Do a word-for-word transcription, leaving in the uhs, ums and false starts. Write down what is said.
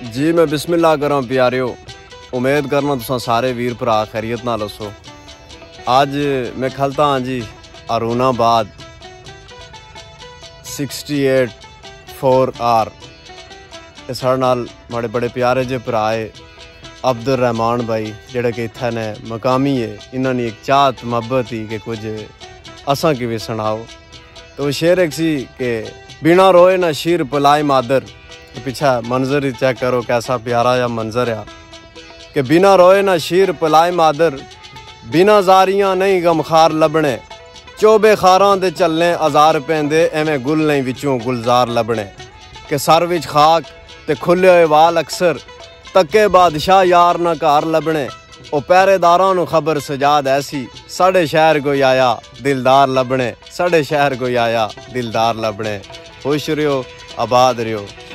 जी मैं बिस्मिल्लाह करा प्यारियो, उम्मीद करना तुसा सारे वीर भरा खैरियत नाल हसो। आज मैं खलता हाँ जी Arunabad sixty eight four R साढ़े नाल माड़े बड़े प्यारे जे भराए अब्दुल रहमान भाई जेड़े कि इत्थे ने मकामी है। इन्होंने एक चाहत मोहब्बत ही कि कुछ असा कि भी सुनाओ। तो शेर एक सी कि बिना रोए ना शीर पलाई मादर। तो पीछा मंजर ही चेक करो कैसा प्यारा या मंजर है कि बिना रोए ना शीर पलाई मादर, बिना जारियां नहीं गमखार लबने, चौबे खारां दे चलने अजार पेंदे एवें गुल नहीं विचों गुलजार लबने। कि सर विच खाक ते खुले होए वाल अक्सर, तके बादशाह यार ना घर लबने। ओ पहरेदारां नू खबर सजाद ऐसी, साढ़े शहर कोई आया दिलदार लबने, साढ़े शहर कोई आया दिलदार लबने। खुश रहो, आबाद रहो।